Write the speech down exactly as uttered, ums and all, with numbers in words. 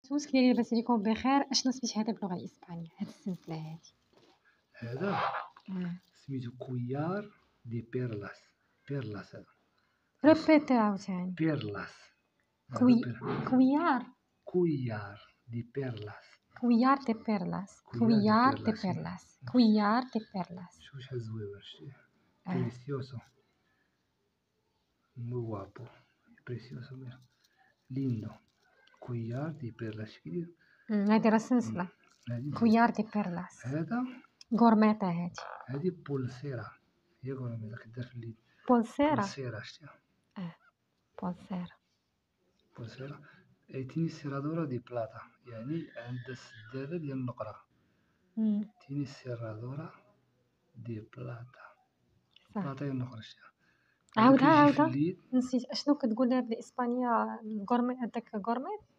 مسكين ديالي لاباس عليكم بخير. اشنو سميت هذا باللغه الاسبانيه هاد السلسله هادي؟ هذا اه سميتو كويار دي بيرلاس. بيرلاس هذا ريبيتي عاوتاني. بيرلاس. هذا كوي بير- كويار كويار دي بيرلاس. كويار دي بيرلاس كويار كويار دي دي بيرلاس. بيرلاس كويار دي بيرلاس. شوف شحال زويون شتي. اه بريسيوسو مو guapo بريسيوسو مير lindo كويار دي بيرلاس. كيدير أمم، هادي راه سلسله هادي كويار دي بيرلاس. هذا غورميطه هادي هادي بولسيرا. هي قولوا كدير في اليد. بولسيرا. بولسيرا شتيها. اه بولسيرا. بولسيرا تيني سيرادورا دي بلاطا، يعني عند السدادة ديال النقرة. أمم، تيني سيرادورا دي بلاطا. صح. بلاطا هي النقرة شتيها. هذا عاودها كيجي في عاودها اليد. نسيت اشنو كتقول لها بالاسبانيه. غورمي هذاك غورميت.